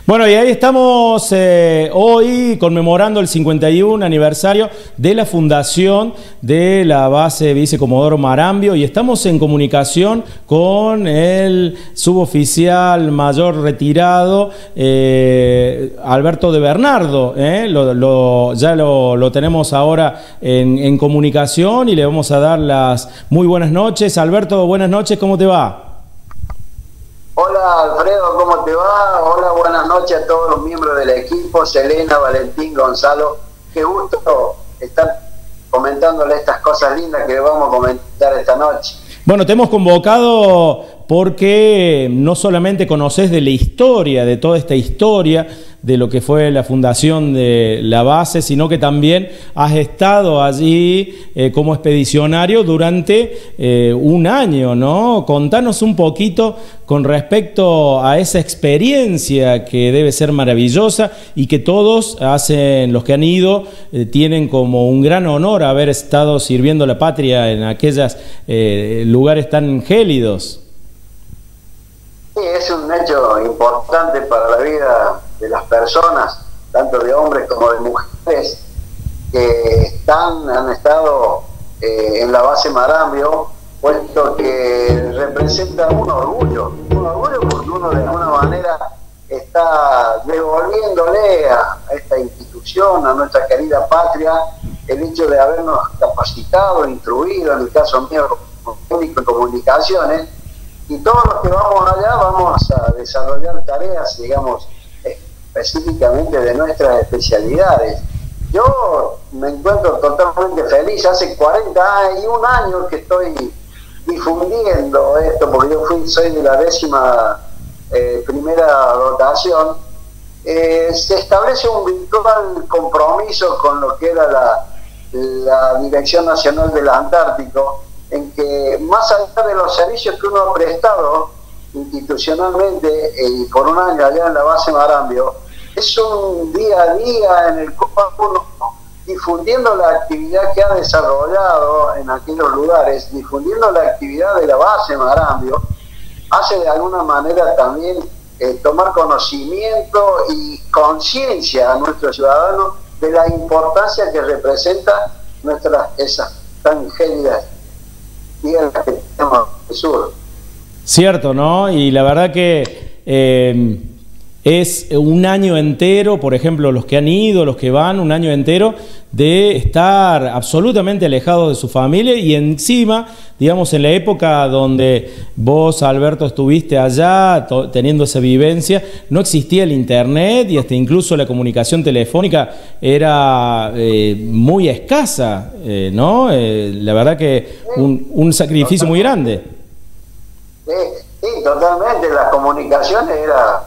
Bueno, y ahí estamos hoy conmemorando el 51 aniversario de la fundación de la base Vicecomodoro Marambio y estamos en comunicación con el suboficial mayor retirado Alberto de Bernardo. Ya lo tenemos ahora en comunicación y le vamos a dar las muy buenas noches. Alberto, buenas noches, ¿cómo te va? Hola Alfredo, ¿cómo te va? Hola, buenas noches a todos los miembros del equipo, Selena, Valentín, Gonzalo. Qué gusto estar comentándole estas cosas lindas que vamos a comentar esta noche. Bueno, te hemos convocado porque no solamente conoces de la historia, de toda esta historia, de lo que fue la fundación de la base, sino que también has estado allí como expedicionario durante un año, ¿no? Contanos un poquito con respecto a esa experiencia que debe ser maravillosa y que todos los que han ido, tienen como un gran honor haber estado sirviendo a la patria en aquellos lugares tan gélidos. Sí, es un hecho importante para la vida de las personas, tanto de hombres como de mujeres, que han estado en la base Marambio, puesto que representa un orgullo porque uno de alguna manera está devolviéndole a esta institución, a nuestra querida patria, el hecho de habernos capacitado, instruido, en el caso mío, como técnico en comunicaciones, y todos los que vamos allá vamos a desarrollar tareas, digamos, específicamente de nuestras especialidades. Yo me encuentro totalmente feliz, hace 41 años que estoy difundiendo esto, porque yo soy de la 11ª dotación. Se establece un virtual compromiso con lo que era la Dirección Nacional del Antártico, en que más allá de los servicios que uno ha prestado institucionalmente y por un año allá en la base Marambio, es un día a día en el cual uno, difundiendo la actividad que ha desarrollado en aquellos lugares, difundiendo la actividad de la base Marambio, hace de alguna manera también tomar conocimiento y conciencia a nuestros ciudadanos de la importancia que representa esas tan gélidas tierras que tenemos en el sur. Cierto, ¿no? Y la verdad que es un año entero, por ejemplo, los que han ido, los que van, un año entero de estar absolutamente alejados de su familia y encima, digamos, en la época donde vos, Alberto, estuviste allá teniendo esa vivencia, no existía el internet y hasta incluso la comunicación telefónica era muy escasa, ¿no? La verdad que un sacrificio muy grande. Sí, totalmente, las comunicaciones era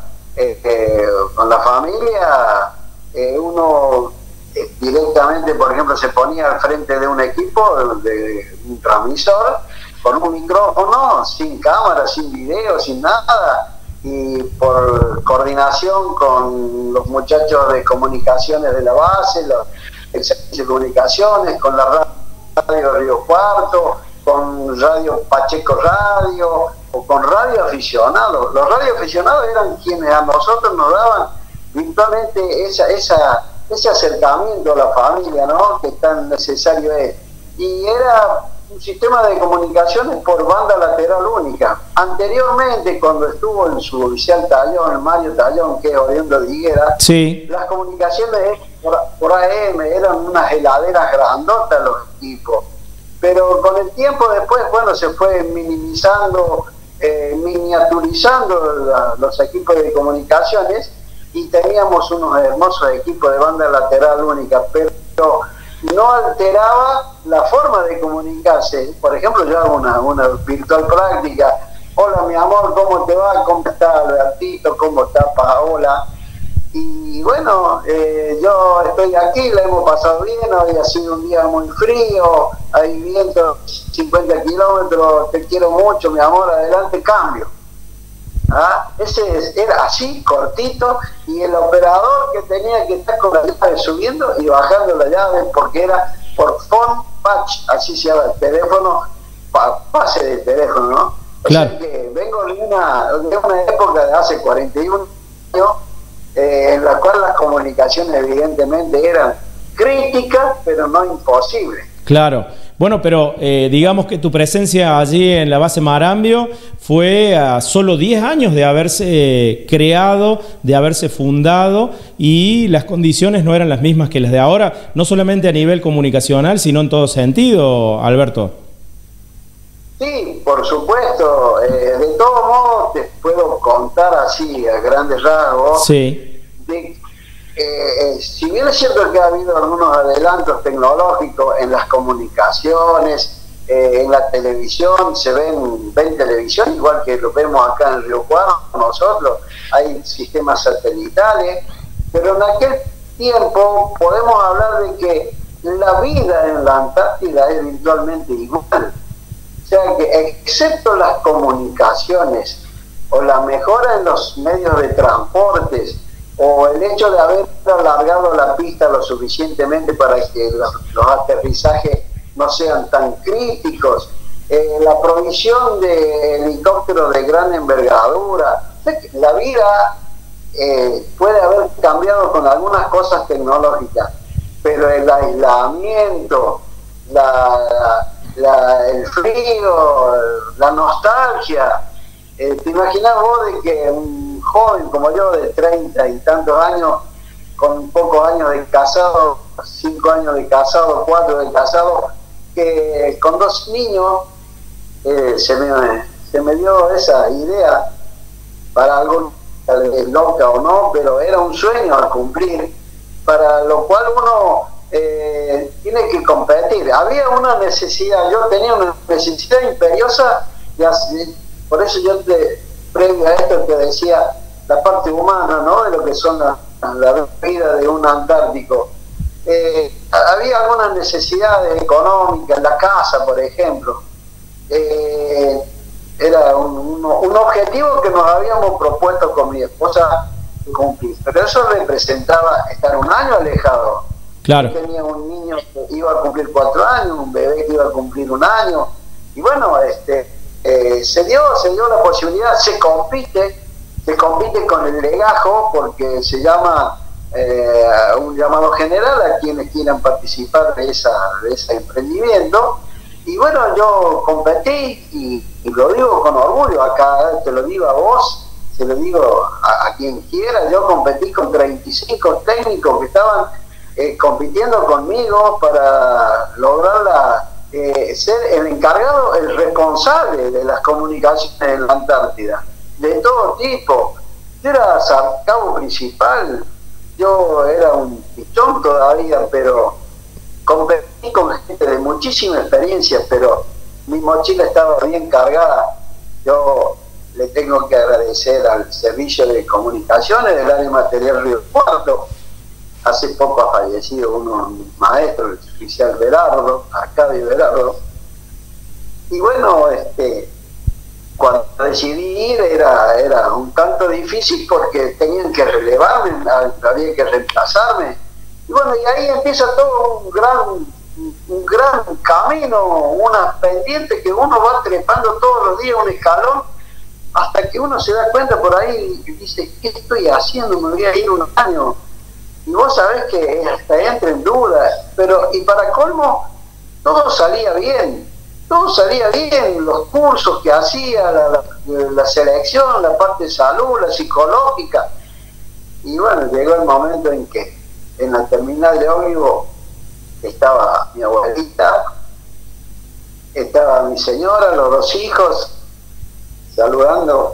con la familia, uno directamente, por ejemplo, se ponía al frente de un equipo, de un transmisor, con un micrófono, sin cámara, sin video, sin nada, y por coordinación con los muchachos de comunicaciones de la base, el servicio de comunicaciones, con la radio Río Cuarto, con Radio Pacheco Radio, o con radio aficionados. Los radio aficionados eran quienes a nosotros nos daban virtualmente ese acercamiento a la familia, ¿no?, que tan necesario es. Y era un sistema de comunicaciones por banda lateral única. Anteriormente, cuando estuvo el suboficial Tallón, el Mario Tallón, que es oriundo de Higuera, sí, las comunicaciones por AM eran unas heladeras grandotas los equipos. Pero con el tiempo después, bueno, se fue minimizando, miniaturizando los equipos de comunicaciones y teníamos unos hermosos equipos de banda lateral única, pero no alteraba la forma de comunicarse. Por ejemplo, yo hago una virtual práctica. Hola, mi amor, ¿cómo te va? ¿Cómo está Albertito? ¿Cómo está Paola? Y bueno, yo estoy aquí, la hemos pasado bien, hoy ha sido un día muy frío, hay viento 50 kilómetros, te quiero mucho, mi amor, adelante, cambio. Ese era así, cortito, y el operador que tenía que estar con la llave subiendo y bajando la llave, porque era por phone patch, así se llama el teléfono, pase de teléfono, ¿no? Claro. O sea que vengo de una época de hace 41 años, en la cual las comunicaciones evidentemente eran críticas, pero no imposibles. Claro. Bueno, pero digamos que tu presencia allí en la base Marambio fue a solo 10 años de haberse creado, de haberse fundado, y las condiciones no eran las mismas que las de ahora, no solamente a nivel comunicacional, sino en todo sentido, Alberto. Sí, por supuesto. De todos modos, te puedo contar así, a grandes rasgos, Sí. Si bien es cierto que ha habido algunos adelantos tecnológicos en las comunicaciones, en la televisión, ven televisión igual que lo vemos acá en Río Cuarto nosotros, hay sistemas satelitales, pero en aquel tiempo podemos hablar de que la vida en la Antártida es virtualmente igual. O sea que excepto las comunicaciones o la mejora en los medios de transportes, o el hecho de haber alargado la pista lo suficientemente para que los aterrizajes no sean tan críticos, la provisión de helicópteros de gran envergadura, la vida puede haber cambiado con algunas cosas tecnológicas, pero el aislamiento, el frío, la nostalgia, ¿te imaginas vos de que un joven como yo de 30 y tantos años, con pocos años de casado, 5 años de casado, 4 de casado, que con 2 niños, se me dio esa idea, para algo tal vez loca o no, pero era un sueño a cumplir, para lo cual uno tiene que competir. Había una necesidad, yo tenía una necesidad imperiosa de hacer. Por eso yo previo a esto te decía la parte humana, ¿no?, de lo que son la vida de un antártico. Había algunas necesidades económicas, en la casa, por ejemplo. Era un objetivo que nos habíamos propuesto con mi esposa cumplir. Pero eso representaba estar un año alejado. Claro. Yo tenía un niño que iba a cumplir 4 años, un bebé que iba a cumplir 1 año. Y bueno, se dio la posibilidad, se compite con el legajo, porque se llama un llamado general a quienes quieran participar de ese emprendimiento. Y bueno, yo competí y lo digo con orgullo, acá te lo digo a vos, se lo digo a quien quiera, yo competí con 35 técnicos que estaban compitiendo conmigo para lograr ser el encargado, el responsable de las comunicaciones en la Antártida, de todo tipo. Yo era sarcabo principal, yo era un pichón todavía, pero competí con gente de muchísima experiencia, pero mi mochila estaba bien cargada. Yo le tengo que agradecer al Servicio de Comunicaciones del Área Material Río Cuarto. Hace poco ha fallecido uno de mis maestros, el oficial Berardo, Arcadio Berardo. Y bueno, cuando decidí ir era un tanto difícil porque tenían que relevarme, había que reemplazarme. Y bueno, y ahí empieza todo un gran camino, una pendiente que uno va trepando todos los días, un escalón, hasta que uno se da cuenta por ahí y dice, ¿qué estoy haciendo? Me voy a ir 1 año. Y vos sabés que hasta entra en duda, pero y para colmo, todo salía bien, los cursos que hacía, la selección, la parte de salud, la psicológica. Y bueno, llegó el momento en que en la terminal de ómnibus estaba mi abuelita, estaba mi señora, los 2 hijos, saludando.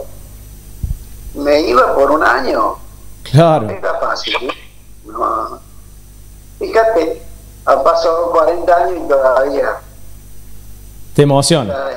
Me iba por 1 año. Claro. No era fácil, ¿eh? No. Fíjate, han pasado 40 años y todavía Te emociona.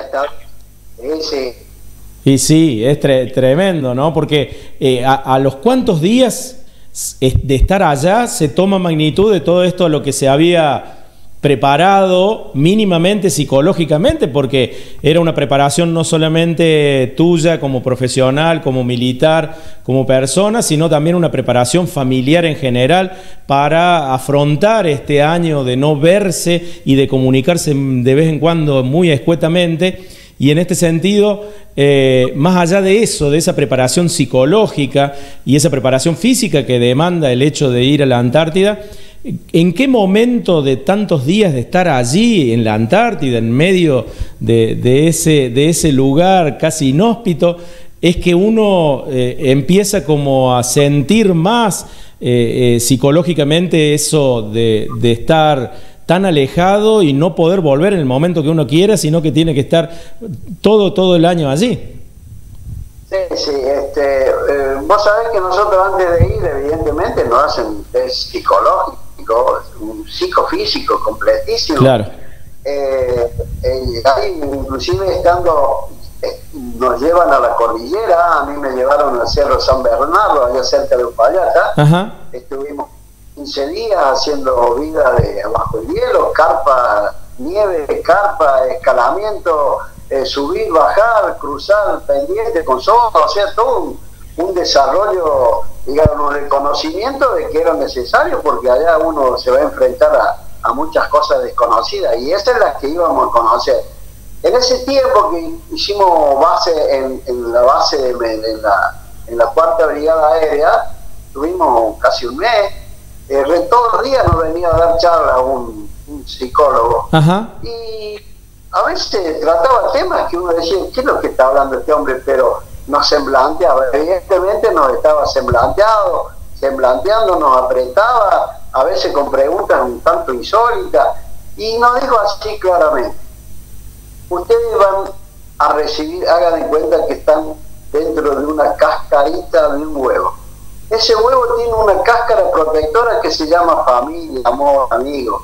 Sí. Y sí, es tremendo, ¿no? Porque a los cuantos días de estar allá se toma magnitud de todo esto a lo que se había preparado mínimamente psicológicamente, porque era una preparación no solamente tuya como profesional, como militar, como persona, sino también una preparación familiar en general para afrontar este año de no verse y de comunicarse de vez en cuando muy escuetamente. Y en este sentido, más allá de eso, de esa preparación psicológica y esa preparación física que demanda el hecho de ir a la Antártida, ¿en qué momento de tantos días de estar allí en la Antártida, en medio de ese lugar casi inhóspito, es que uno empieza como a sentir más psicológicamente eso de estar tan alejado y no poder volver en el momento que uno quiera, sino que tiene que estar todo el año allí? Sí, vos sabés que nosotros antes de ir, evidentemente, nos hacen un test psicológico, un psicofísico completísimo. Claro. Ahí, inclusive nos llevan a la cordillera. A mí me llevaron al Cerro San Bernardo, allá cerca de Uspallata. Ajá. Estuvimos 15 días haciendo vida bajo el hielo, carpa, nieve, carpa, escalamiento, subir, bajar, cruzar, pendiente con soga, o sea, todo un desarrollo, digamos, de conocimiento de que era necesario, porque allá uno se va a enfrentar a muchas cosas desconocidas, y esas es las que íbamos a conocer. En ese tiempo que hicimos base en la base en la cuarta brigada aérea, tuvimos casi un mes. Todos los días nos venía a dar charlas un psicólogo. Ajá. Y a veces trataba temas que uno decía, ¿qué es lo que está hablando este hombre? Pero nos semblanteaba, evidentemente nos estaba semblanteando, nos apretaba, a veces con preguntas un tanto insólitas, y nos dijo así claramente: ustedes van a recibir, hagan de cuenta que están dentro de una cascarita de un huevo. Ese huevo tiene una cáscara protectora que se llama familia, amor, amigo.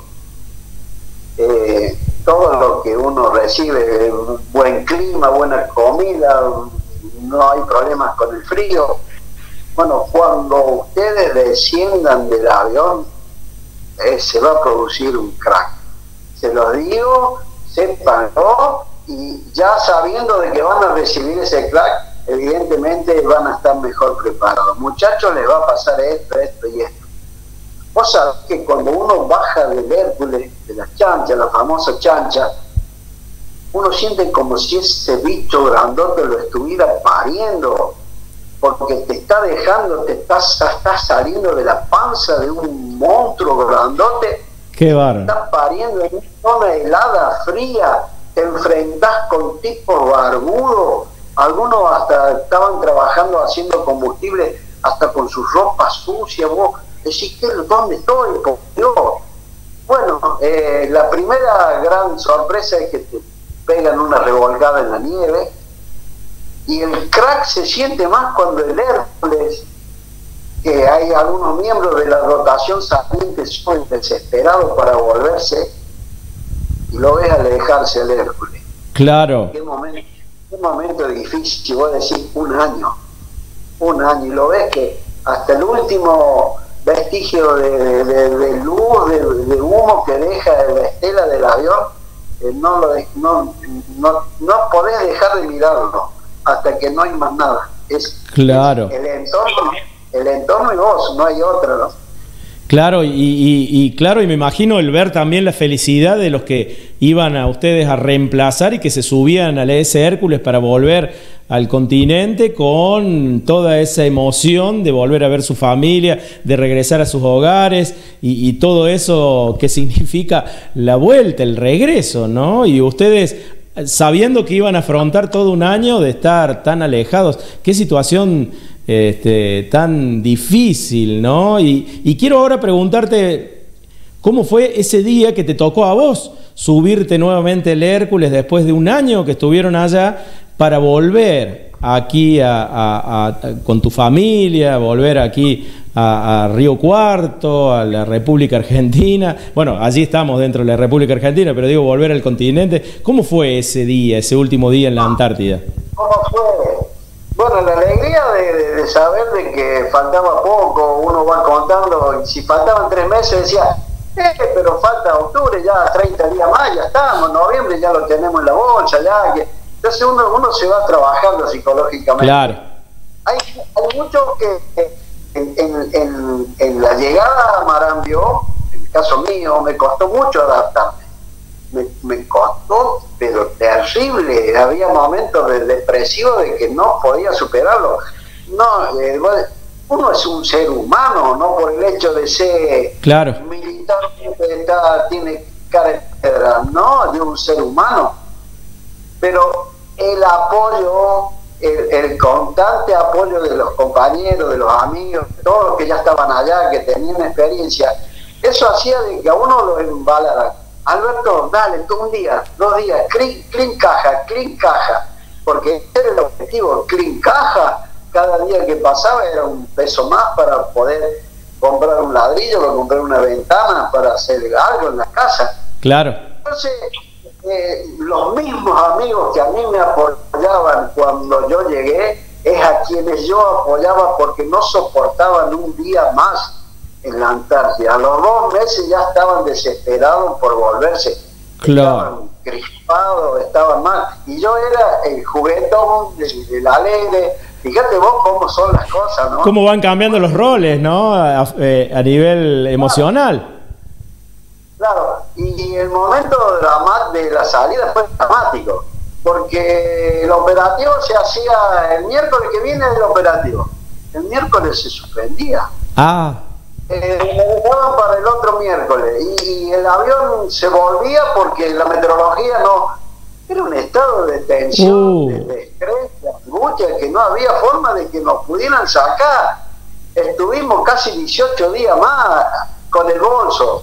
Todo lo que uno recibe, buen clima, buena comida, no hay problemas con el frío. Bueno, cuando ustedes desciendan del avión, se va a producir un crack. Se los digo, sépanlo, y ya sabiendo de que van a recibir ese crack, evidentemente van a estar mejor preparados. Muchachos, les va a pasar esto y esto. Vos sabés que cuando uno baja del Hércules, de las chanchas, la famosa chancha, uno siente como si ese bicho grandote lo estuviera pariendo, porque te está dejando, estás saliendo de la panza de un monstruo grandote. Qué bárbaro. Estás pariendo en una zona helada, fría, te enfrentás con tipos barbudos. Algunos hasta estaban trabajando haciendo combustible hasta con sus ropas sucias. Vos decís, ¿dónde estoy? Por Dios. Bueno, la primera gran sorpresa es que te pegan una revolcada en la nieve, y el crack se siente más cuando el Hércules, que hay algunos miembros de la rotación saliente son desesperados para volverse, y lo ves alejarse el Hércules. Claro. Qué momento difícil, vos decís un año, y lo ves que hasta el último vestigio de luz, de humo que deja la estela del avión, no podés dejar de mirarlo hasta que no hay más nada. Claro. El entorno y vos, no hay otra, ¿no? Claro, y claro, y me imagino el ver también la felicidad de los que iban a ustedes a reemplazar y que se subían al ese Hércules para volver al continente con toda esa emoción de volver a ver su familia, de regresar a sus hogares y todo eso que significa la vuelta, el regreso, ¿no? Y ustedes sabiendo que iban a afrontar todo un año de estar tan alejados, qué situación tan difícil, ¿no? Y quiero ahora preguntarte, ¿cómo fue ese día que te tocó a vos subirte nuevamente el Hércules después de un año que estuvieron allá para volver aquí con tu familia, volver aquí a Río Cuarto, a la República Argentina? Bueno, allí estamos dentro de la República Argentina, pero digo, volver al continente. ¿Cómo fue ese día, ese último día en la Antártida? ¿Cómo fue? Bueno, la alegría de saber de que faltaba poco, uno va contando, y si faltaban 3 meses decía, pero falta octubre, ya 30 días más, ya estamos, noviembre ya lo tenemos en la bolsa, ya que... Entonces uno se va trabajando psicológicamente. Claro. Hay mucho que en la llegada a Marambio, en el caso mío, me costó mucho adaptarme. me costó, pero terrible. Había momentos de depresivo de que no podía superarlo. No, uno es un ser humano, no por el hecho de ser claro, militar, tiene carácter, no, de un ser humano. Pero el apoyo, el constante apoyo de los compañeros, de los amigos, todos los que ya estaban allá, que tenían experiencia, eso hacía de que a uno lo embalara. Alberto, dale, tú un día, 2 días, clean caja, porque ese era el objetivo, clean caja. Cada día que pasaba era un peso más para poder comprar un ladrillo, para comprar una ventana, para hacer algo en la casa. Claro. Entonces, los mismos amigos que a mí me apoyaban cuando yo llegué, es a quienes yo apoyaba porque no soportaban un día más en la Antártida. A los 2 meses ya estaban desesperados por volverse. Claro. Estaban crispados, estaban mal. Y yo era el juguetón, el alegre. Fíjate vos cómo son las cosas, ¿no? Cómo van cambiando los roles, ¿no? A nivel emocional. Claro, y el momento de la salida fue dramático, porque el operativo se hacía el miércoles que viene del operativo. El miércoles se suspendía. Me dejaban para el otro miércoles y el avión se volvía porque la meteorología no... Era un estado de tensión, de estrés, de angustia, que no había forma de que nos pudieran sacar. Estuvimos casi 18 días más con el bolso.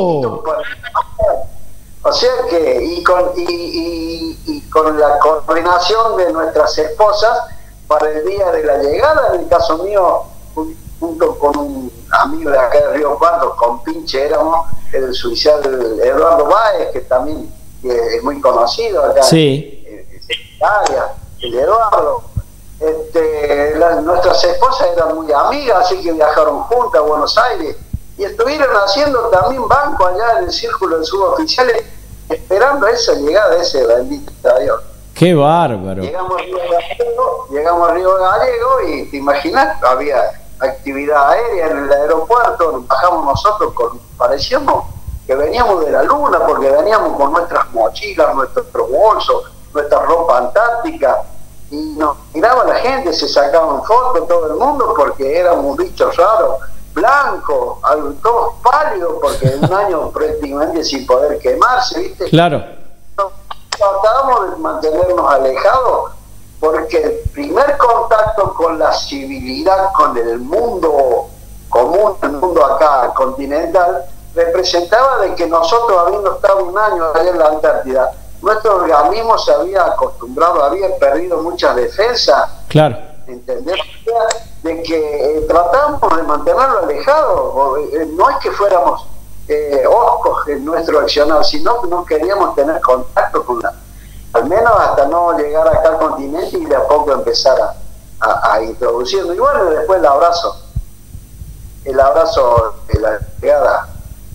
O sea que, y con la coordinación de nuestras esposas para el día de la llegada, en el caso mío, junto con un amigo de acá de Río Cuarto, con Pinche éramos, el suicidio Eduardo Báez, que también es muy conocido acá en Italia, el Eduardo. Nuestras esposas eran muy amigas, así que viajaron juntas a Buenos Aires y estuvieron haciendo también banco allá en el círculo de suboficiales, esperando esa llegada de ese bendito avión. ¡Qué bárbaro! Llegamos a Río Gallego y te imaginas, había actividad aérea en el aeropuerto, bajamos nosotros, parecíamos que veníamos de la luna, porque veníamos con nuestras mochilas, nuestros bolsos, nuestra ropa antártica, y nos miraba la gente, se sacaban fotos todo el mundo, porque éramos bichos raros, blancos, todos pálidos, porque un año prácticamente sin poder quemarse, ¿viste? Claro. Tratábamos de mantenernos alejados, porque el primer contacto con la civilidad, con el mundo común, el mundo acá continental, representaba de que nosotros, habiendo estado un año allá en la Antártida, nuestro organismo se había acostumbrado, había perdido muchas defensas. Claro. ¿Entendés? De que tratamos de mantenerlo alejado. No es que fuéramos oscos en nuestro accionar, sino que no queríamos tener contacto con al menos hasta no llegar acá al continente y de a poco empezar a introducirlo. Y bueno, después el abrazo de la llegada.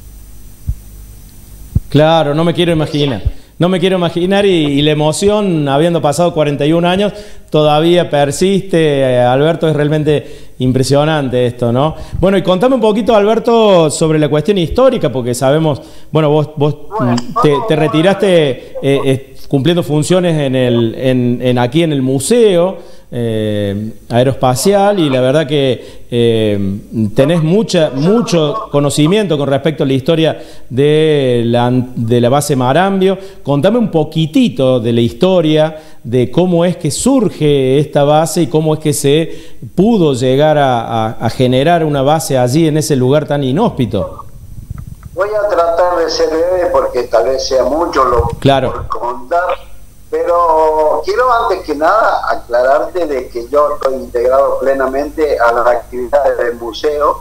Claro, no me quiero imaginar. No me quiero imaginar y la emoción, habiendo pasado 41 años, todavía persiste. Alberto, es realmente impresionante esto, ¿no? Bueno, y contame un poquito, Alberto, sobre la cuestión histórica, porque sabemos, bueno, vos te retiraste cumpliendo funciones aquí en el museo aeroespacial, y la verdad que tenés mucho conocimiento con respecto a la historia de la base Marambio. Contame un poquitito de la historia, de cómo es que surge esta base y cómo es que se pudo llegar a generar una base allí en ese lugar tan inhóspito. Voy a tratar de ser breve porque tal vez sea mucho lo por contar, pero quiero antes que nada aclararte de que yo estoy integrado plenamente a las actividades del museo.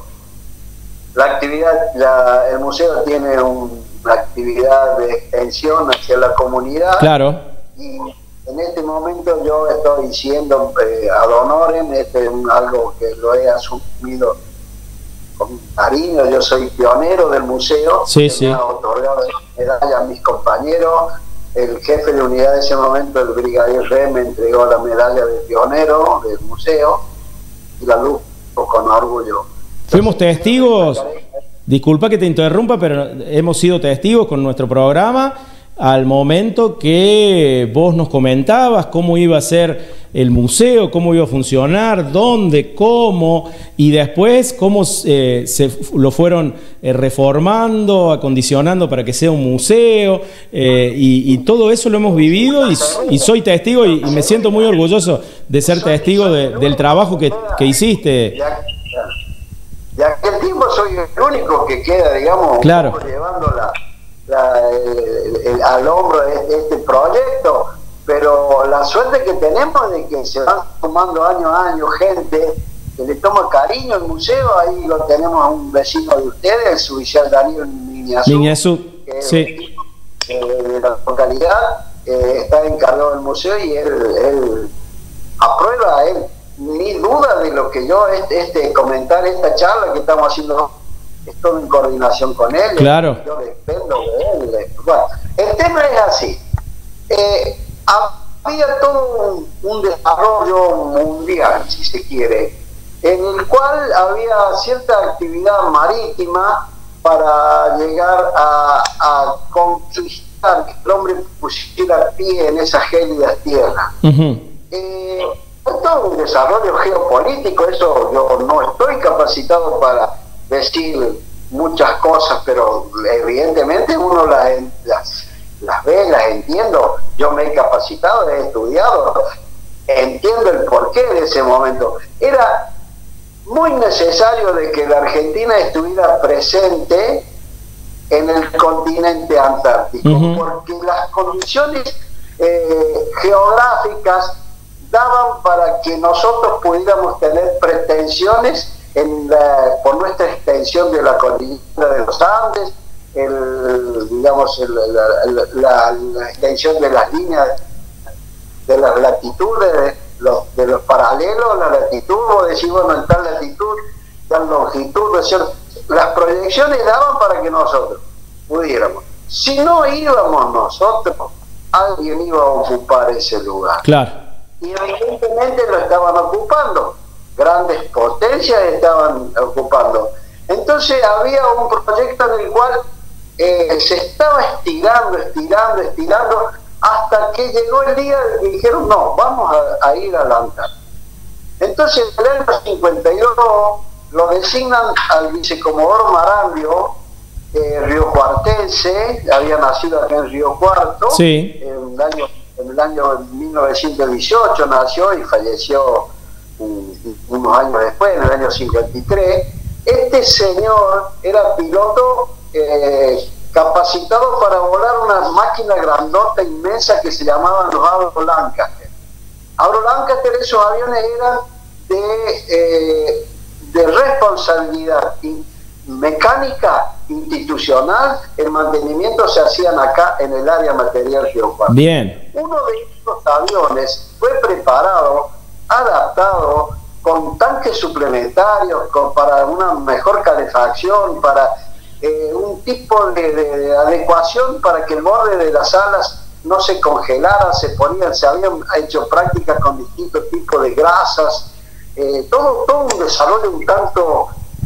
El museo tiene una actividad de extensión hacia la comunidad. Claro. Y en este momento yo estoy siendo ad honorem, es algo que lo he asumido con cariño. Yo soy pionero del museo. Me ha otorgado medalla a mis compañeros. El jefe de unidad de ese momento, el brigadier Re, me entregó la medalla de pionero del museo y la luz con orgullo. Fuimos testigos, disculpa que te interrumpa, pero hemos sido testigos con nuestro programa al momento que vos nos comentabas cómo iba a ser el museo, cómo iba a funcionar, dónde, cómo, y después cómo lo fueron reformando, acondicionando para que sea un museo, y todo eso lo hemos vivido y soy testigo y me siento muy orgulloso de ser testigo del trabajo que hiciste. De aquel tiempo soy el único que queda, digamos, claro, llevando al hombro este proyecto, pero la suerte que tenemos de que se van sumando año a año gente que le toma cariño al museo. Ahí lo tenemos a un vecino de ustedes, el suboficial Daniel Miñazú, sí, de la localidad, está encargado del museo y él aprueba, ni duda de lo que yo comentar esta charla que estamos haciendo, es todo en coordinación con él. Claro. Yo dependo de él. Bueno, el tema es así. Había todo un desarrollo mundial, si se quiere, en el cual había cierta actividad marítima para llegar a conquistar, que el hombre pusiera pie en esas gélidas tierras. Todo un desarrollo geopolítico, eso yo no estoy capacitado para decir muchas cosas, pero evidentemente uno las ve, las entiendo. Yo me he capacitado, he estudiado, entiendo el porqué de ese momento. Era muy necesario de que la Argentina estuviera presente en el continente antártico, porque las condiciones geográficas daban para que nosotros pudiéramos tener pretensiones por nuestra extensión de la cordillera de los Andes, la extensión de las líneas de las latitudes, de los paralelos, la latitud, o decir, bueno, en tal latitud, tal longitud, es decir, las proyecciones daban para que nosotros pudiéramos. Si no íbamos nosotros, alguien iba a ocupar ese lugar. Claro. Y evidentemente lo estaban ocupando, grandes potencias estaban ocupando. Entonces había un proyecto en el cual se estaba estirando, hasta que llegó el día que dijeron, no, vamos a ir a la Antártida. Entonces en el año 52 lo designan al vicecomodoro Marambio, riocuartense, había nacido aquí en Río Cuarto, sí, en el año 1918 nació y falleció unos años después, en el año 53. Este señor era piloto capacitado para volar una máquina grandota inmensa que se llamaban los Avro Lancaster. Avro Lancaster, esos aviones eran de responsabilidad mecánica institucional. El mantenimiento se hacían acá en el área material Río Cuarto. Bien. Uno de estos aviones fue preparado, adaptado, con tanques suplementarios, para una mejor calefacción, para un tipo de adecuación para que el borde de las alas no se congelara, se habían hecho prácticas con distintos tipos de grasas, todo un desarrollo un tanto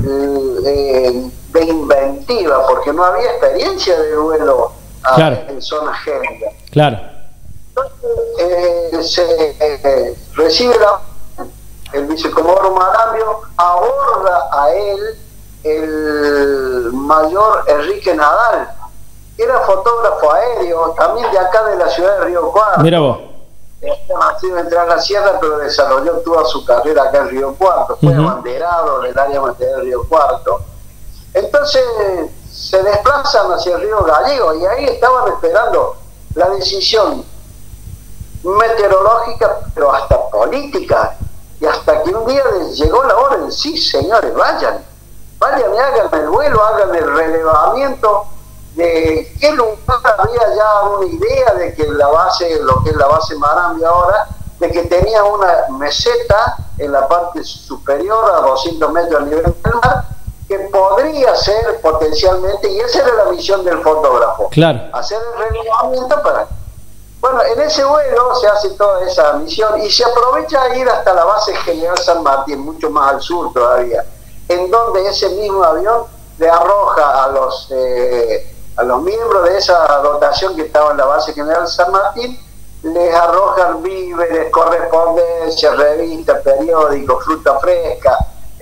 de inventiva, porque no había experiencia de vuelo en zonas gélidas. Claro. Entonces recibe el vicecomodoro Marambio, aborda a él el mayor Enrique Nadal, que era fotógrafo aéreo, también de acá de la ciudad de Río Cuarto. Mira vos. Nacido en Tras la Sierra, pero desarrolló toda su carrera acá en Río Cuarto, fue abanderado del área material de Río Cuarto. Entonces se desplazan hacia el Río Gallego y ahí estaban esperando la decisión meteorológica, pero hasta política, y hasta que un día les llegó la orden: sí, señores, vayan y hagan el vuelo, hagan el relevamiento de qué lugar. Había ya una idea de que la base, lo que es la base Marambio ahora, de que tenía una meseta en la parte superior a 200 metros a nivel del mar, que podría ser potencialmente, y esa era la misión del fotógrafo, claro, hacer el relevamiento para... Bueno, en ese vuelo se hace toda esa misión y se aprovecha a ir hasta la base General San Martín, mucho más al sur todavía, en donde ese mismo avión le arroja a los a los miembros de esa dotación que estaba en la base general San Martín, les arrojan víveres, correspondencias, revistas, periódicos, fruta fresca,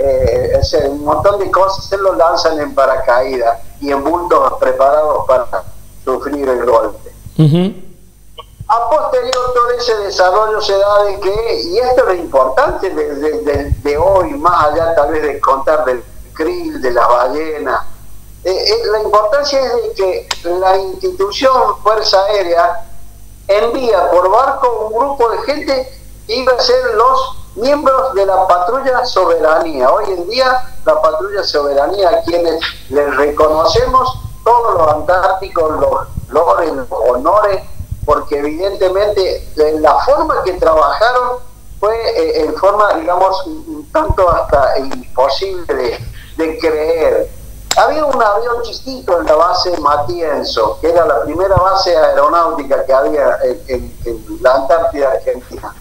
un montón de cosas, se los lanzan en paracaídas y en bultos preparados para sufrir el golpe. A posterior todo ese desarrollo se da de que, y esto es lo importante de hoy, más allá tal vez de contar del krill, de las ballenas, la importancia es de que la institución Fuerza Aérea envía por barco un grupo de gente que iba a ser los miembros de la Patrulla Soberanía. Hoy en día la Patrulla Soberanía, a quienes les reconocemos todos los antárticos, los lores, los honores, porque evidentemente la forma que trabajaron fue en forma, digamos, un tanto hasta imposible de creer. Había un avión chiquito en la base Matienzo, que era la primera base aeronáutica que había en la Antártida Argentina.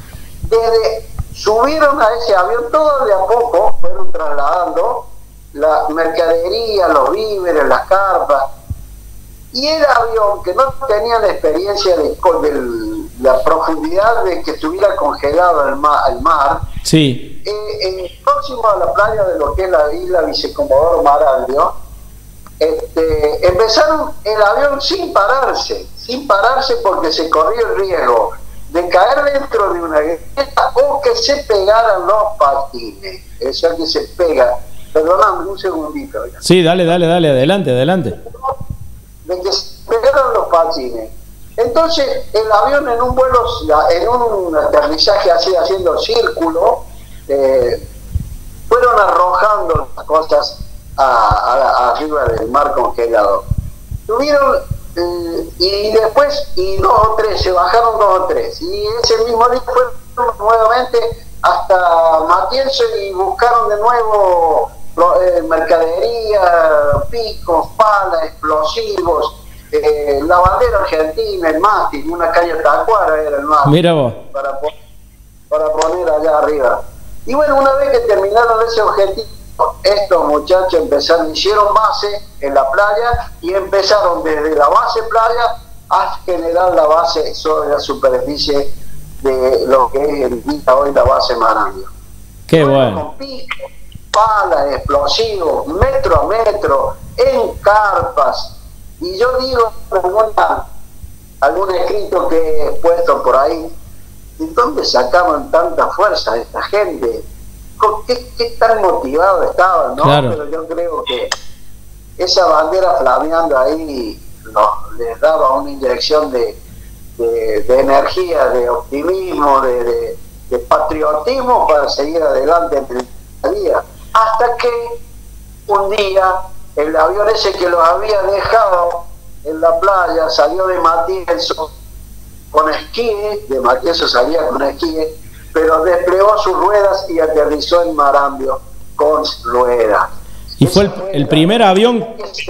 Subieron a ese avión, todo de a poco fueron trasladando la mercadería, los víveres, las carpas, y el avión, que no tenía la experiencia de la profundidad de que estuviera congelado el mar, sí. Próximo a la playa de lo que es la isla Vicecomodoro Marambio, empezaron el avión sin pararse porque se corría el riesgo de caer dentro de una grieta o que se pegaran los patines. O sea, que se pega. Perdóname un segundito. Sí, dale, adelante. De que se pegaron los patines. Entonces, el avión en un vuelo, en un aterrizaje así, haciendo círculo, fueron arrojando las cosas arriba del mar congelado. Tuvieron, y después, se bajaron 2 o 3, y ese mismo día fueron nuevamente hasta Matienzo y buscaron de nuevo mercadería, picos, palas, explosivos, la bandera argentina, el mástil, una calle Tacuara era el mástil. Mira vos. Para poner allá arriba. Y bueno, una vez que terminaron ese objetivo, estos muchachos hicieron base en la playa y empezaron desde la base playa a generar la base sobre la superficie de lo que es hoy la base Marambio. Qué bueno. Con picos, palas, explosivos, metro a metro, en carpas. Y yo digo, algún escrito que he puesto por ahí, ¿de dónde sacaban tanta fuerza esta gente? ¿Qué tan motivados estaban, no? Claro. Pero yo creo que esa bandera flameando ahí les daba una inyección de energía, de optimismo, de patriotismo para seguir adelante en el día. Hasta que un día el avión ese que los había dejado en la playa salió de Matienzo con esquíes, de Matienzo salía con esquíes, pero desplegó sus ruedas y aterrizó en Marambio con ruedas. Y fue el primer avión.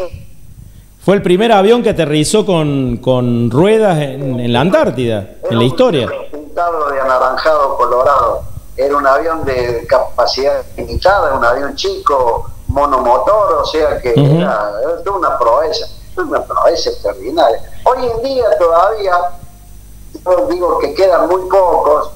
Fue el primer avión que aterrizó con ruedas en la Antártida, en la historia. Pintado de anaranjado colorado. Era un avión de capacidad limitada, un avión chico, monomotor, o sea que era una proeza extraordinaria. Hoy en día todavía, yo digo que quedan muy pocos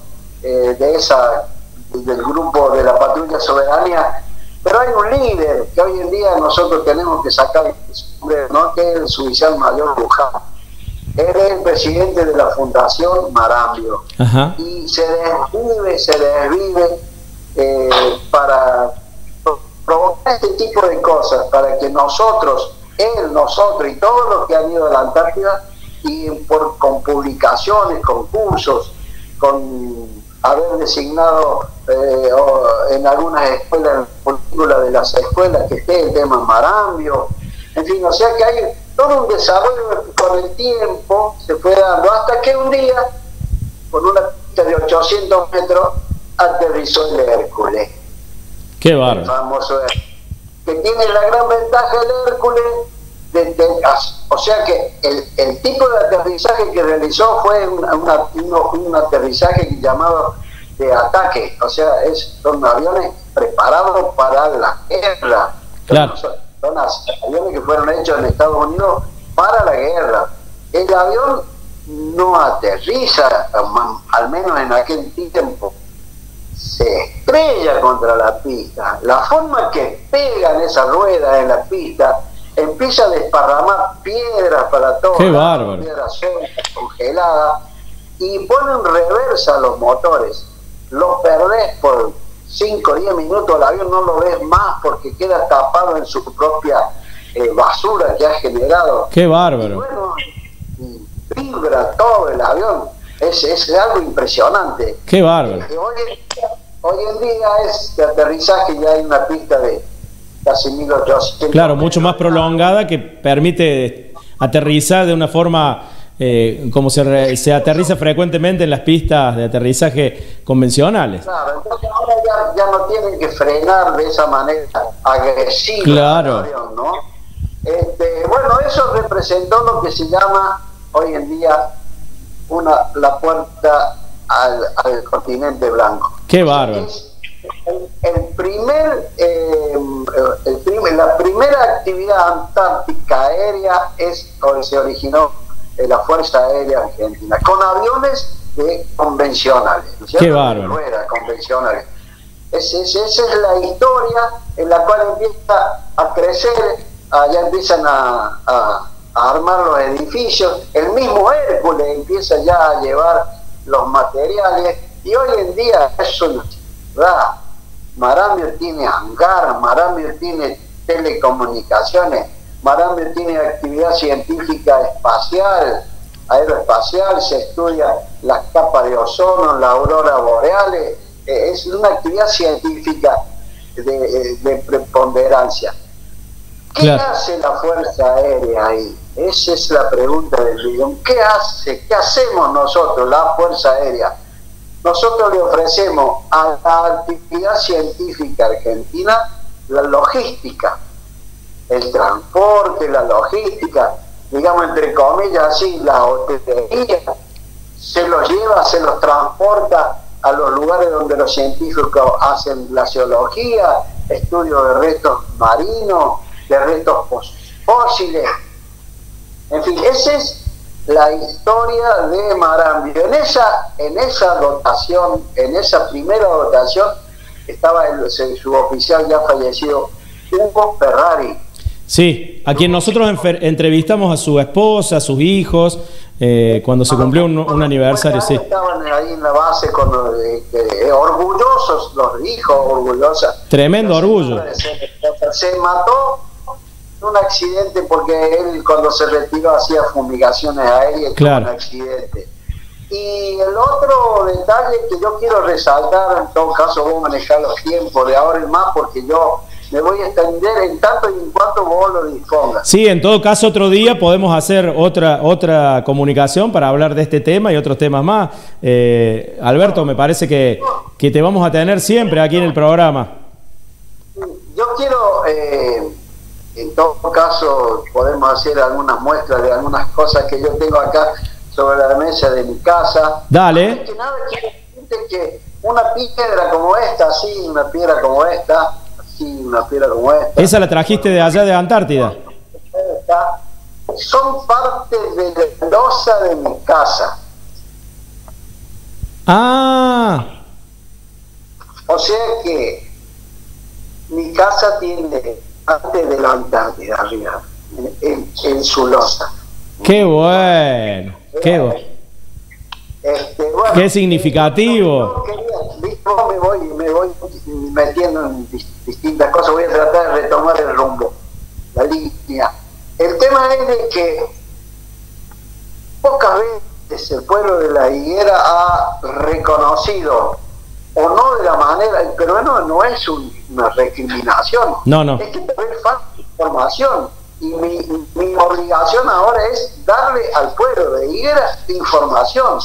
del grupo de la Patrulla Soberanía, pero hay un líder que hoy en día nosotros tenemos que sacar su nombre, ¿no? Que es el suboficial mayor Luján. Él es el presidente de la Fundación Marambio. Ajá. Y se desvive para provocar este tipo de cosas, para que nosotros y todos los que han ido a la Antártida, y con publicaciones, con cursos, con haber designado en algunas escuelas, en de las escuelas, que esté el tema Marambio, en fin, o sea que hay todo un desarrollo con el tiempo, se fue dando, hasta que un día, con una pista de 800 metros, aterrizó el Hércules. Qué bárbaro. El famoso Hércules, que tiene la gran ventaja del Hércules, o sea que el tipo de aterrizaje que realizó fue un aterrizaje llamado de ataque, o sea, son aviones preparados para la guerra. Claro. Son aviones que fueron hechos en Estados Unidos avión no aterriza, al menos en aquel tiempo, se estrella contra la pista. La forma que pegan esas ruedas en la pista, empieza a desparramar piedras para todos, ¡qué bárbaro! Piedras sueltas, congeladas, y ponen reversa los motores. Los perdés por 5 o 10 minutos, el avión no lo ves más porque queda tapado en su propia basura que ha generado. ¡Qué bárbaro! Y bueno, vibra todo el avión, es algo impresionante. ¡Qué bárbaro! Hoy en día es de aterrizaje, ya hay una pista de casi 1800. Claro, mucho más prolongada, que permite aterrizar de una forma como se aterriza frecuentemente en las pistas de aterrizaje convencionales. Claro, entonces ahora ya no tienen que frenar de esa manera agresiva. Claro. El avión, ¿no? Bueno, eso representó lo que se llama hoy en día la puerta al continente blanco. ¡Qué bárbaro! La primera actividad antártica aérea se originó en la Fuerza Aérea Argentina, con aviones convencionales, ¿no es cierto? ¡Qué bárbaro! Ruedas convencionales. Esa es la historia en la cual empieza a crecer, ya empiezan a armar los edificios, el mismo Hércules empieza ya a llevar los materiales, y hoy en día es una ciudad. Marambio tiene hangar, Marambio tiene telecomunicaciones, Marambio tiene actividad científica espacial, aeroespacial, se estudia las capas de ozono, la aurora boreales, es una actividad científica de preponderancia. ¿Qué Claro. hace la Fuerza Aérea ahí? Esa es la pregunta del millón. ¿Qué hace? ¿Qué hacemos nosotros, la Fuerza Aérea? Nosotros le ofrecemos a la actividad científica argentina la logística, el transporte, la logística, digamos entre comillas así, la hotelería, se los lleva, se los transporta a los lugares donde los científicos hacen glaciología, estudio de restos marinos, de restos fósiles, en fin, esa es la historia de Marambio. En esa dotación, en esa primera dotación, estaba el suboficial ya fallecido, Hugo Ferrari. Sí, a quien nosotros entrevistamos a su esposa, a sus hijos, cuando se cumplió un aniversario, sí. Estaban ahí en la base orgullosos, los hijos orgullosos. Tremendo orgullo. Se mató en un accidente porque él cuando se retiró hacía fumigaciones aéreas, claro. Un accidente. Y el otro detalle que yo quiero resaltar, en todo caso vos manejás los tiempos de ahora en más, porque yo me voy a extender en tanto y en cuanto vos lo dispongas. Sí, en todo caso otro día podemos hacer otra comunicación para hablar de este tema y otros temas más. Alberto, me parece que te vamos a tener siempre aquí en el programa. Yo quiero, en todo caso, podemos hacer algunas muestras de algunas cosas que yo tengo acá sobre la mesa de mi casa. Dale. Antes que nada, quiero decirte que una piedra como esta, así, una piedra como esta, ¿Esa la trajiste de allá de Antártida? Son parte de la losa de mi casa. Ah. O sea que mi casa tiene parte de la Antártida arriba, en su losa. ¡Qué bueno! ¡Qué bueno! Bueno, ¡Qué significativo! Me voy metiendo en distintas cosas, voy a tratar de retomar el rumbo, la línea. El tema es de que pocas veces el pueblo de La Higuera ha reconocido, o no de la manera, pero bueno, no es una recriminación, no. Es que tener falta de información, y mi obligación ahora es darle al pueblo de Higuera información.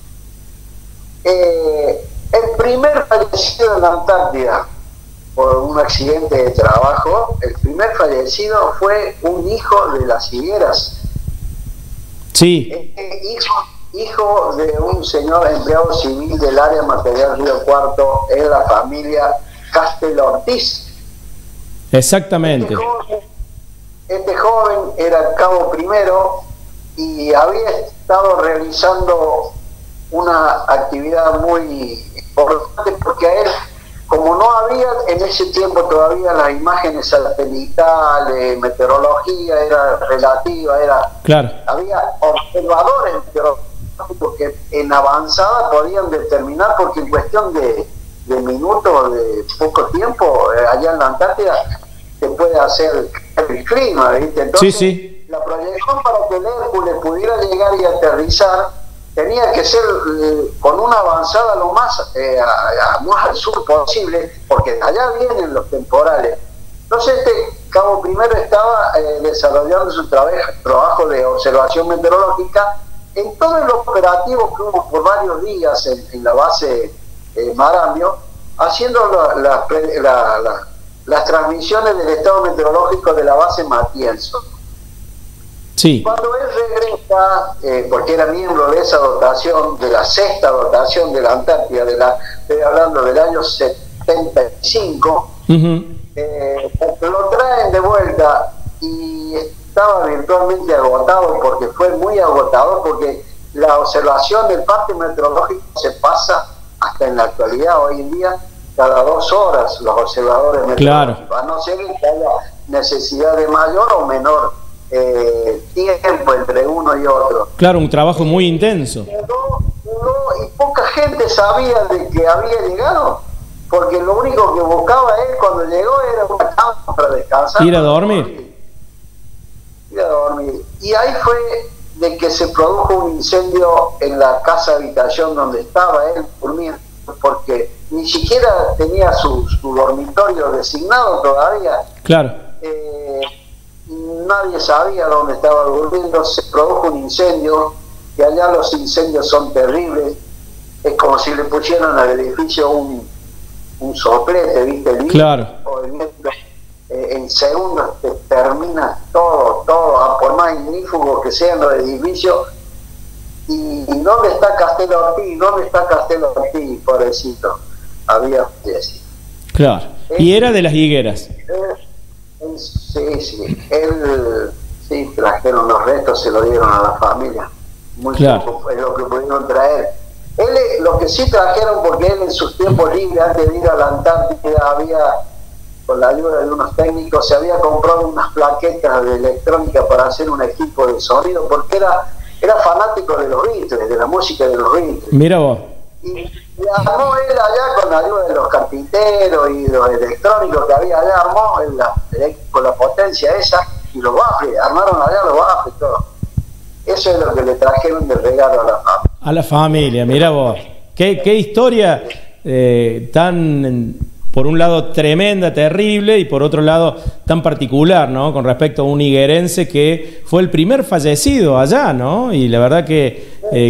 El primer fallecido en la Antártida por un accidente de trabajo, el primer fallecido fue un hijo de Las Higueras. Sí. Hijo de un señor empleado civil del área material Río Cuarto en la familia Castel Ortiz. Exactamente. Este joven era cabo primero y había estado realizando una actividad muy importante porque a él, como no había en ese tiempo todavía las imágenes satelitales, meteorología era relativa, claro, había observadores meteorológicos que en avanzada podían determinar, porque en cuestión de minutos, de poco tiempo, allá en la Antártida se puede hacer el clima, ¿viste? Entonces, sí. La proyección para que el Hércules pudiera llegar y aterrizar tenía que ser con una avanzada lo más al sur posible, porque allá vienen los temporales. Entonces Cabo Primero estaba desarrollando su trabajo de observación meteorológica en todo el operativo que hubo por varios días en la base Marambio, haciendo las transmisiones del estado meteorológico de la base Matienzo. Sí. Cuando él regresa, porque era miembro de esa dotación, de la sexta dotación de la Antártida, estoy hablando del año 75, lo traen de vuelta y estaba virtualmente agotado, porque fue muy agotador, porque la observación del parte meteorológico se pasa hasta en la actualidad, hoy en día, cada 2 horas los observadores meteorológicos, claro, a no ser que haya necesidad de mayor o menor tiempo entre uno y otro. Claro, un trabajo muy intenso. Y poca gente sabía de que había llegado, porque lo único que buscaba él cuando llegó era una cama para descansar. Ir a dormir. Ir a dormir. Y ahí fue de que se produjo un incendio en la casa habitación donde estaba él durmiendo, porque ni siquiera tenía su dormitorio designado todavía. Claro. Nadie sabía dónde estaba durmiendo. Se produjo un incendio, que allá los incendios son terribles, es como si le pusieran al edificio un soplete, ¿viste? El claro. En segundos te termina todo, por más ignífugo que sean los edificios. ¿Y dónde está Castelo Ortiz? ¿Dónde está Castelo Ortiz, pobrecito? Había fallecido. Claro. Y era de las higueras. Sí, él, sí, trajeron los restos, se lo dieron a la familia. Muy claro. poco es lo que pudieron traer. Él, lo que sí trajeron, porque él en sus tiempos libres, antes de ir a la Antártida, había, con la ayuda de unos técnicos, se había comprado unas plaquetas de electrónica para hacer un equipo de sonido, porque era fanático de los Beatles, de la música de los Beatles. Mira vos. Y armó él allá con la ayuda de los carpinteros y los electrónicos que había allá, armó con la potencia esa, y los baffles, armaron allá los baffles y todo. Eso es lo que le trajeron de regalo a la familia. A la familia, mira vos. Qué historia tan, por un lado, tremenda, terrible, y por otro lado, tan particular, ¿no? Con respecto a un higuerense que fue el primer fallecido allá, ¿no? Y la verdad que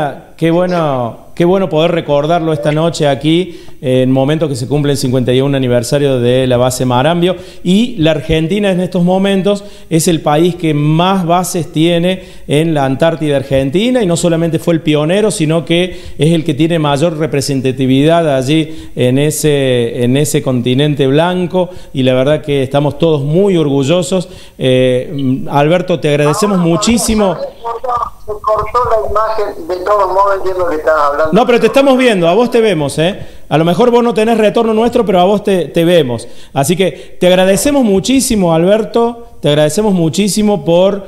qué bueno poder recordarlo esta noche aquí, en momento que se cumple el 51 aniversario de la base Marambio. Y la Argentina en estos momentos es el país que más bases tiene en la Antártida Argentina, y no solamente fue el pionero, sino que es el que tiene mayor representatividad allí en ese continente blanco, y la verdad que estamos todos muy orgullosos. Alberto, te agradecemos muchísimo. Se cortó la imagen, de todos modos entiendo que estás hablando. No, pero te estamos viendo, a vos te vemos, ¿eh? A lo mejor vos no tenés retorno nuestro, pero a vos te vemos. Así que te agradecemos muchísimo, Alberto, te agradecemos muchísimo por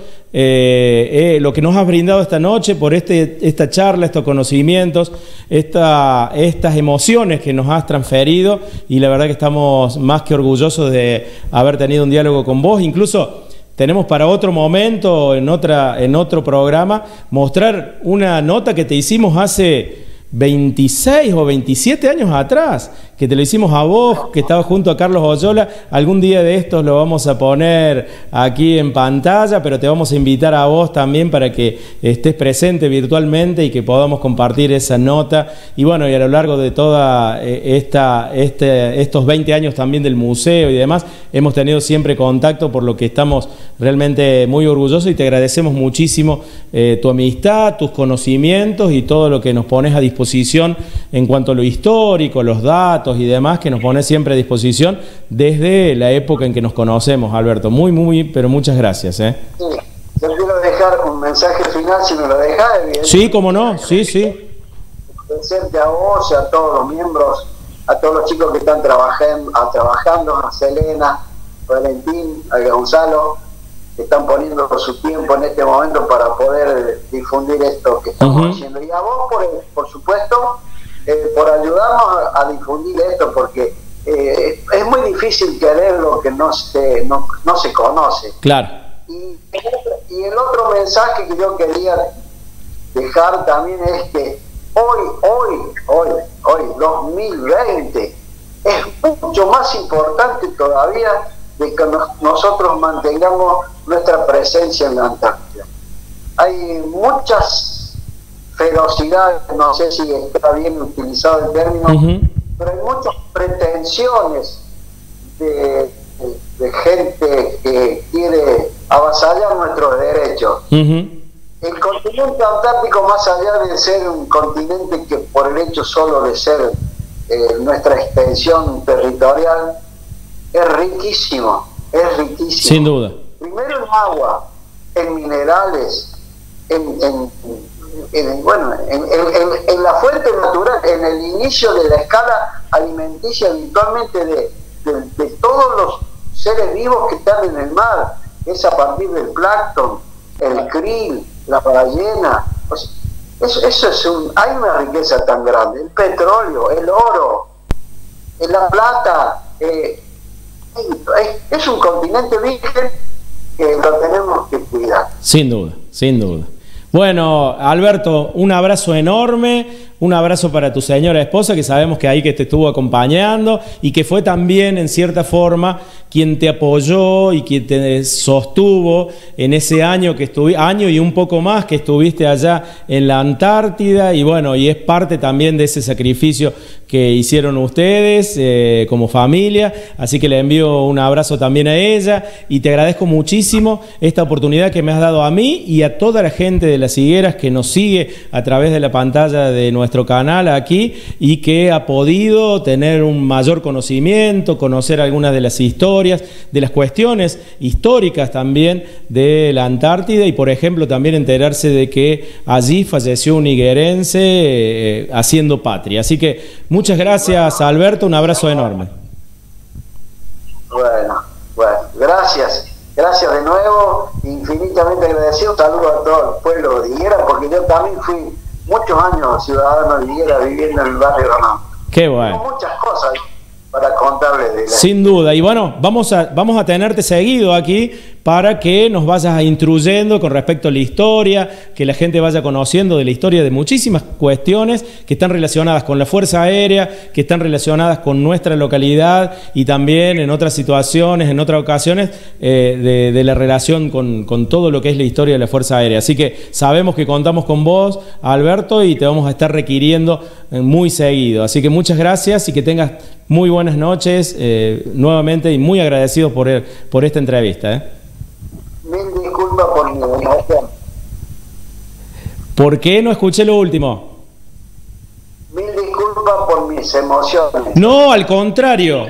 lo que nos has brindado esta noche, por esta charla, estos conocimientos, estas emociones que nos has transferido, y la verdad que estamos más que orgullosos de haber tenido un diálogo con vos. Incluso tenemos para otro momento, en otro programa, mostrar una nota que te hicimos hace 26 o 27 años atrás, que te lo hicimos a vos, que estabas junto a Carlos Oyola. Algún día de estos lo vamos a poner aquí en pantalla, pero te vamos a invitar a vos también para que estés presente virtualmente y que podamos compartir esa nota. Y bueno, y a lo largo de toda estos 20 años también del museo y demás, hemos tenido siempre contacto, por lo que estamos realmente muy orgullosos, y te agradecemos muchísimo tu amistad, tus conocimientos y todo lo que nos pones a disposición en cuanto a lo histórico, los datos y demás, que nos pones siempre a disposición desde la época en que nos conocemos, Alberto. Pero muchas gracias. Sí, yo quiero dejar un mensaje final, si me lo dejas, Sí, cómo no, sí, sí. Agradecerte a vos y a todos los miembros, a todos los chicos que están trabajando, a Selena, a Valentín, a Gonzalo, que están poniendo su tiempo en este momento para poder difundir esto que estamos haciendo. Y a vos, por supuesto, por ayudarnos a difundir esto, porque es muy difícil querer lo que no se conoce. Claro. Y el otro mensaje que yo quería dejar también es que hoy, 2020, es mucho más importante todavía de que nosotros mantengamos nuestra presencia en la Antártida. Hay muchas ferocidades, no sé si está bien utilizado el término, pero hay muchas pretensiones de gente que quiere avasallar nuestros derechos. El continente antártico, más allá de ser un continente que por el hecho solo de ser nuestra extensión territorial, es riquísimo, Sin duda. Primero en agua, en minerales, en la fuente natural, en el inicio de la escala alimenticia habitualmente de todos los seres vivos que están en el mar. Es a partir del plancton, el krill, la ballena. Hay una riqueza tan grande. El petróleo, el oro, la plata. Es un continente virgen que lo tenemos que cuidar. Sin duda, sin duda. Bueno, Alberto, un abrazo enorme, un abrazo para tu señora esposa, que sabemos que ahí que te estuvo acompañando y que fue también, en cierta forma, quien te apoyó y quien te sostuvo en ese año año y un poco más que estuviste allá en la Antártida, y bueno, y es parte también de ese sacrificio que hicieron ustedes como familia, así que le envío un abrazo también a ella y te agradezco muchísimo esta oportunidad que me has dado a mí y a toda la gente de Las Higueras que nos sigue a través de la pantalla de nuestro canal aquí y que ha podido tener un mayor conocimiento, conocer algunas de las historias, de las cuestiones históricas también de la Antártida y, por ejemplo, también enterarse de que allí falleció un higuerense haciendo patria. Así que muchas gracias, Alberto, un abrazo enorme. Bueno, gracias de nuevo, infinitamente agradecido. Un saludo a todo el pueblo de Higuera, porque yo también fui muchos años ciudadano de Higuera viviendo en el barrio Ramón. Qué bueno. Tengo muchas cosas para contarles de la... Sin duda, y bueno, vamos a tenerte seguido aquí para que nos vayas instruyendo con respecto a la historia, que la gente vaya conociendo de la historia de muchísimas cuestiones que están relacionadas con la Fuerza Aérea, que están relacionadas con nuestra localidad y también en otras situaciones, en otras ocasiones, de la relación con todo lo que es la historia de la Fuerza Aérea. Así que sabemos que contamos con vos, Alberto, y te vamos a estar requiriendo muy seguido. Así que muchas gracias y que tengas muy buenas noches nuevamente y muy agradecido por esta entrevista. Mil disculpas por mi emoción. ¿Por qué no escuché lo último? Mil disculpas por mis emociones. No, al contrario,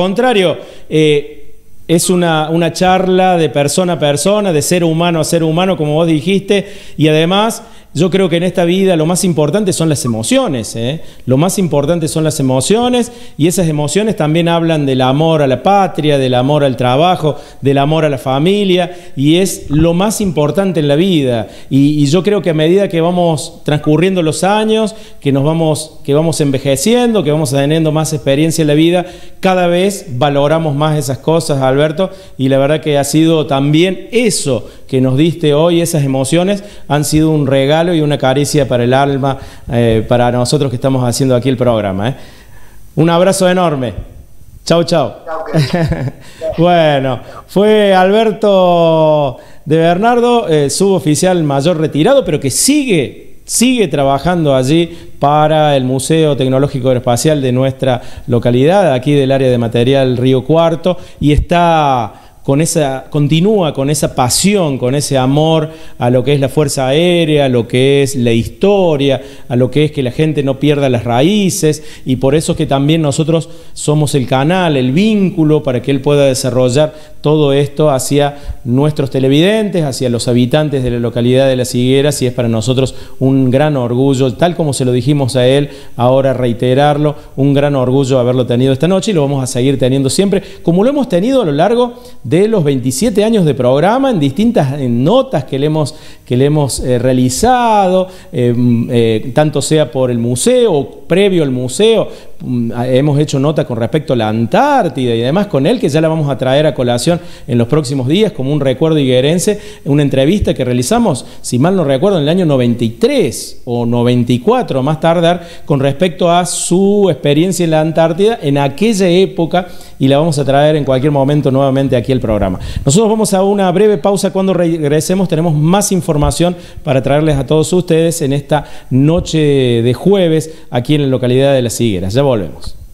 es una charla de persona a persona, de ser humano a ser humano, como vos dijiste, y además yo creo que en esta vida lo más importante son las emociones, Lo más importante son las emociones, y esas emociones también hablan del amor a la patria, del amor al trabajo, del amor a la familia, y es lo más importante en la vida. Y yo creo que a medida que vamos transcurriendo los años, que vamos envejeciendo, que vamos teniendo más experiencia en la vida, cada vez valoramos más esas cosas, Alberto, y la verdad que ha sido también eso que nos diste hoy, esas emociones, han sido un regalo y una caricia para el alma, para nosotros que estamos haciendo aquí el programa. Un abrazo enorme. Chau, chau. Bueno, fue Alberto de Bernardo, suboficial mayor retirado, pero que sigue trabajando allí para el Museo Tecnológico Aeroespacial de nuestra localidad, aquí del área de material Río Cuarto, y continúa con esa pasión, con ese amor a lo que es la Fuerza Aérea, a lo que es la historia, a lo que es que la gente no pierda las raíces, y por eso es que también nosotros somos el canal, el vínculo para que él pueda desarrollar todo esto hacia nuestros televidentes, hacia los habitantes de la localidad de Las Higueras, y es para nosotros un gran orgullo, tal como se lo dijimos a él, ahora reiterarlo, un gran orgullo haberlo tenido esta noche, y lo vamos a seguir teniendo siempre, como lo hemos tenido a lo largo de los 27 años de programa, en distintas notas que le hemos realizado, tanto sea por el museo o previo al museo. Hemos hecho nota con respecto a la Antártida y además con él, que ya la vamos a traer a colación en los próximos días como un recuerdo higuerense, una entrevista que realizamos, si mal no recuerdo, en el año 93 o 94 más tardar, con respecto a su experiencia en la Antártida en aquella época, y la vamos a traer en cualquier momento nuevamente aquí al programa. Nosotros vamos a una breve pausa. Cuando regresemos tenemos más información para traerles a todos ustedes en esta noche de jueves aquí en la localidad de Las Higueras. Ya volvemos.